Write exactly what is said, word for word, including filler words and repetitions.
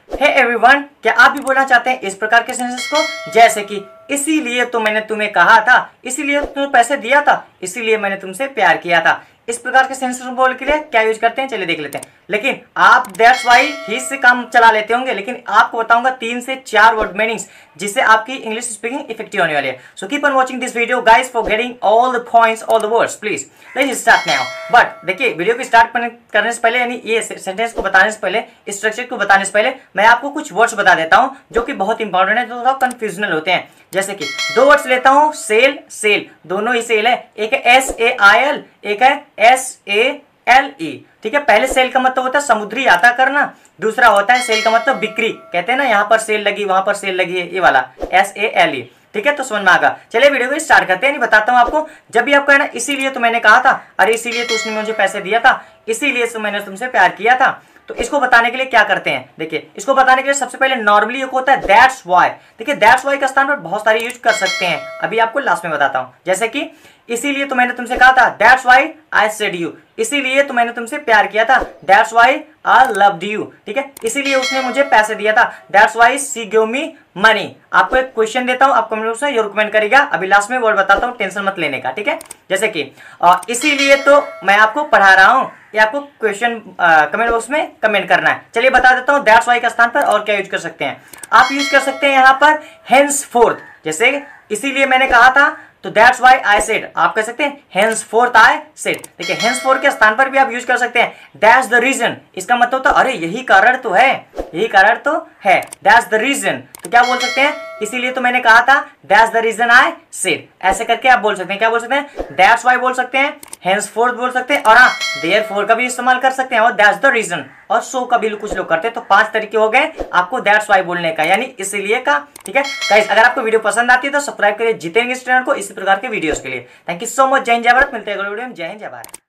Hey everyone, क्या आप भी बोलना चाहते हैं इस प्रकार के सेंटेंस को, जैसे कि इसीलिए तो मैंने तुम्हें कहा था, इसीलिए तुम्हें पैसे दिया था, इसीलिए मैंने तुमसे प्यार किया था। इस प्रकार के सेंटेंस बोल के लिए क्या यूज करते हैं, चलिए देख लेते हैं। लेकिन आप दैट्स वाई ही से काम चला लेते होंगे, लेकिन आपको बताऊंगा तीन से चार वर्ड मीनिंग्स जिससे आपकी इंग्लिश स्पीकिंग इफेक्टिव होने वाली है। So keep on watching this video guys for getting all the points, all the words. Please let's start now. But देखिए, वीडियो को स्टार्ट करने से पहले, यानी ये सेंटेंस को बताने से पहले, स्ट्रक्चर को बताने से पहले मैं आपको कुछ वर्ड्स बता देता हूं जो कि बहुत इंपॉर्टेंट है, जो थोड़ा कंफ्यूजनल होते हैं। जैसे कि दो वर्ड्स लेता हूं, सेल सेल, दोनों ही सेल है। एक है एस ए आई एल, एक है एस ए एल ई। ठीक है, पहले सेल का मतलब होता है समुद्री यात्रा करना, दूसरा होता है सेल का मतलब बिक्री। कहते हैं ना, यहाँ पर सेल लगी, वहां पर सेल लगी है, ये वाला एस ए एल ई। ठीक है, तो समझ में आ गया। चलिए वीडियो को स्टार्ट करते हैं। नहीं बताता हूँ आपको, जब भी आपको है ना इसीलिए तो मैंने कहा था, अरे इसीलिए तो उसने मुझे पैसे दिया था, इसीलिए तो मैंने तुमसे प्यार किया था, तो इसको बताने के लिए क्या करते हैं। देखिए, इसको बताने के लिए सबसे पहले नॉर्मली एक होता है दैट्स वाई। देखिए, दैट्स वाई का स्थान पर बहुत सारे यूज कर सकते हैं, अभी आपको लास्ट में बताता हूं। जैसे कि इसीलिए तो मैंने तुमसे कहा था, that's why I said you, इसीलिए तो मैंने तुमसे प्यार किया था, that's why I loved you. ठीक है, इसीलिए उसने मुझे पैसे दिया था, that's why she give me money. आपको एक क्वेश्चन देता हूं, आप कमेंट बॉक्स में योर कमेंट करेगा, अभी लास्ट में वर्ड बताता हूं, टेंशन मत लेने का। ठीक है, जैसे कि इसीलिए तो मैं आपको पढ़ा रहा हूं, ये आपको क्वेश्चन कमेंट बॉक्स में कमेंट करना है। चलिए बता देता हूं दैट्स वाई का स्थान पर और क्या यूज कर सकते हैं। आप यूज कर सकते हैं यहाँ पर henceforth, जैसे इसीलिए मैंने कहा था तो दैट्स वाई आई सेड, आप कह सकते हैं henceforth आई सेड। देखिए, henceforth के स्थान पर भी आप यूज कर सकते हैं दैट्स द रीजन। इसका मतलब तो अरे यही कारण तो है, यही कारण तो है, दैट्स द रीजन। तो क्या बोल सकते हैं, इसीलिए तो मैंने कहा था, that's the reason I said. ऐसे करके आप बोल सकते हैं। क्या बोल सकते हैं, दैट्स वाई बोल सकते हैं, henceforth बोल सकते हैं, और हाँ therefore का भी इस्तेमाल कर सकते हैं, और दैट्स द रीजन और सो का भी कुछ लोग करते हैं। तो पांच तरीके हो गए आपको दैट्स वाई बोलने का, यानी इसीलिए का। ठीक है गाइस, अगर आपको वीडियो पसंद आती है तो सब्सक्राइब करिए जितेंगे इस चैनल को इसी प्रकार के वीडियोस के लिए। Thank you so much. जय हिंद जय भारत, मिलते हैं अगले वीडियो में। जय हिंद जय भारत।